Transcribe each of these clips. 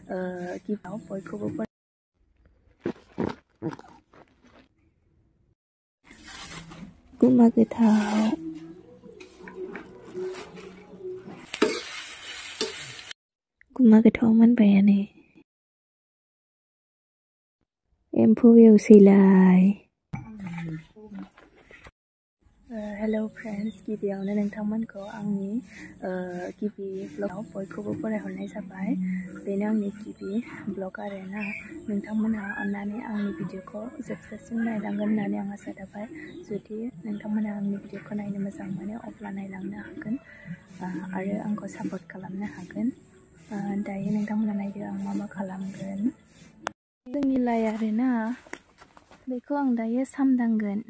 गिबियाव बयखौबो गुमा गोथाव मोनबायानो एम्फौ एवसैलाय हेलौ फ्रेन्ड्स गिबियावनो नोंथांमोनखौ आंनि गिबि ब्लगाव बयखौबो फरायहरनाय जाबाय बेनो आंनि गिबि ब्लग आरोना नोंथांमोनहा अननानै आंनि भिडिअखौ जोबजासिम नायलांगोन होननानै आं आसा थाबाय जुदि नोंथांमोनहा आंनि भिडिअखौ नायनो मोजां मोनो अब्ला नायलांनो हागोन आरो आंखौ सापर्ट खालामनो हागोन दायो नोंथांमोनहा नायदो आं मा खालामगोन जोंनि लाइ आरोना बेखौ आं दायो सामदांगोन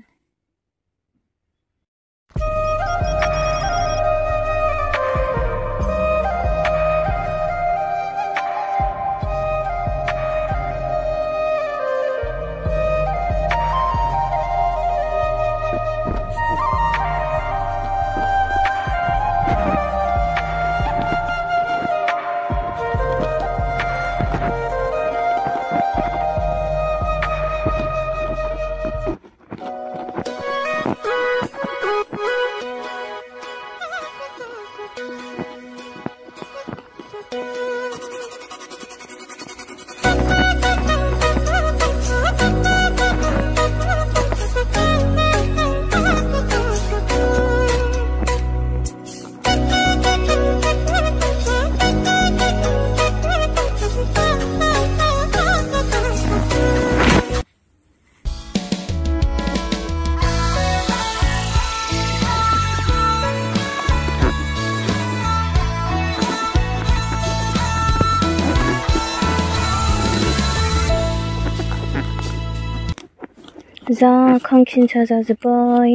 जा खांखिनसा जाजोब्बाय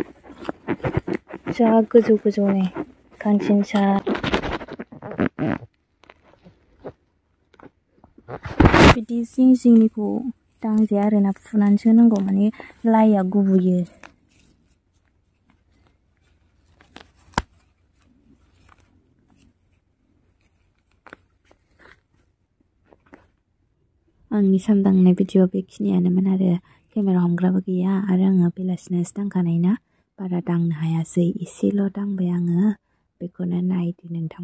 जा गोजौ गोजौनि खांखिनसा बिदि जिं जिंनिखौ दांजाया आरोना फुनानैसो नांगौ माने लाइया गुबुयो आंनि सामदांनाय भिडिअ बेखिनियानोमोन आरो केमेरा हमग्राबो गैया आरो आङो बेलासिनासो दांखानाय ना बारा दांनो हायासै एसेल' दांबाय आङो बेखौनो नायदो नोंथां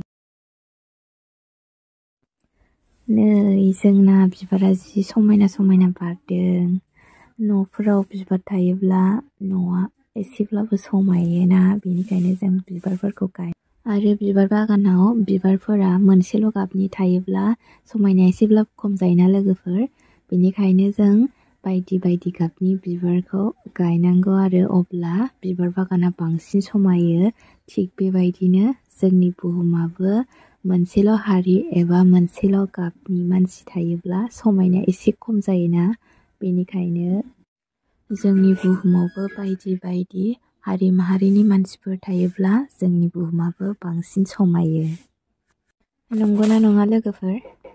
नै जोंना बिबारा जि समायना समायना बारदों न'फोराव बिबार थायोब्ला न'आ एसेब्लाबो समायोना बेनिखायनो जों बिबारफोरखौ गायो आरो बिबार बागानाव बिबारफोरा मोनसेल' गाबनि थायोब्ला समायनाया एसेब्लाबो खम जायोना लोगोफोर बेनिखायनो जों बायदि बायदि गाबनि बिबारखौ गायनांगौ आरो अब्ला बिबार बागाना बांसिन समायो थिग बेबायदिनो जोंनि बुहुमाबो मोनसेल' हारि एबा मोनसेल' गाबनि मानसि थायोब्ला समायनाया एसे खम जायोना बेनिखायनो जोंनि बुहुमावबो बायदि बायदि हारि माहारिनि मानसिफोर थायोब्ला जोंनि बुहुमाबो बांसिन समायो नंगौना नङा लोगोफोर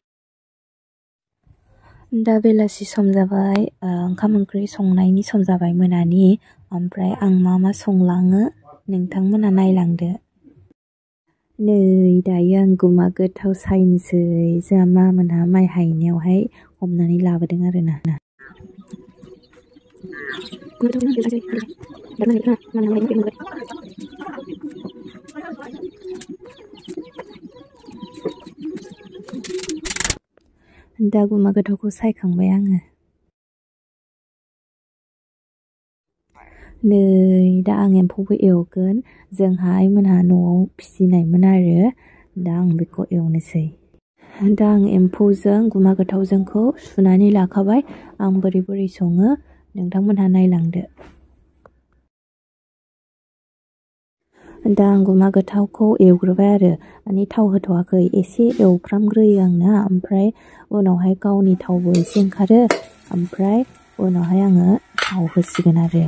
दा बेलासि सम जाबाय ओंखाम ओंख्रि संनायनि सम जाबाय मोनानि ओमफ्राय आं मा संलाङो नोंथांमोना नायलांदो नै दायो आं गुमा गोथाव सायनोसै जोंहा मामोनहा माइ हायनायावहाय हमनानै लाबोदों आरोना दा गुमा गोथावखौ सायखांबाय आङो नै दा आं एम्फौबो एवगोन जोंहा आइमोनहा न'आव फिसिनायमोन आरो दा आं बेखौ एवनोसै दा आं एम्फौजों गुमा गोथावजोंखौ सुनानै लाखाबाय आं बोरै बोरै सङो नोंथांमोनहा नायलांदो दा आं गुमा गोथावखौ एवग्रोबाय आरो माने थाव होथ'वाखै एसे एवफ्रामग्रोयो आंना ओमफ्राय उनावहाय गावनि थावबो एसे ओंखारो ओमफ्राय उनावहाय आङो थाव होसिगोन आरो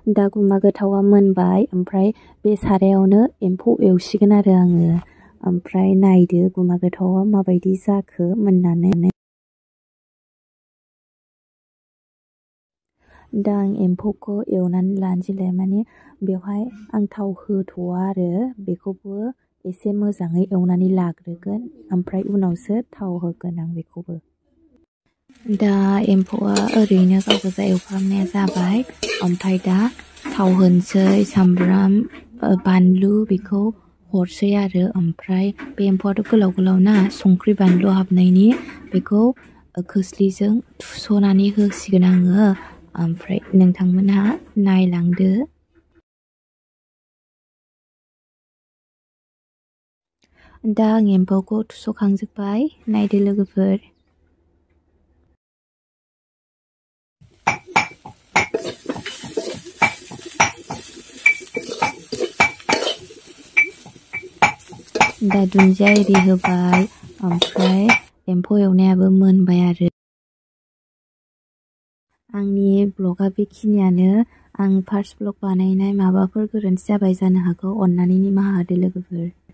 दा गुमा गोथावा मोनबाय ओमफ्राय बे सारायावनो एम्फौ एवसिगोन आरो आङो ओमफ्राय नायदो गुमा गोथावा माबायदि जाखो मोननानै दा आं एम्फौखौ एवनानै लानोसैलाय माने बेवहाय आं थाव होथ'वा आरो बेखौबो एसे मोजाङै एवनानै लाग्रोगोन ओमफ्राय उनावसो थाव होगोन आं बेखौबो दा एम्फौआ ओरैनो गाव गोजा एवफ्रामनाया जाबाय ओमफ्राय दा थाव होनोसै सामब्राम बानलु बेखौ हरसै आरो ओमफ्राय बे एम्फौआथ' गोलाव गोलाव ना संख्रि बानलु हाबनायनि बेखौ खोस्लिजों थुस'नानै होसिगोन आङो ओमफ्राय नोंथांमोनहा नायलांदो दा आं एम्फौखौ थुस'खांजोब्बाय नायदो लोगोफोर दा दुन्दिया एरि होबाय ओमफ्राय एम्फौ एवनायाबो मोनबाय आरो आंनि ब्लगा बेखिनियानो आं फार्स्ट ब्लग बानायनाय माबाफोर गोरोन्थि जाबाय जानो हागौ अन्नानै निमाहा होदो लोगोफोर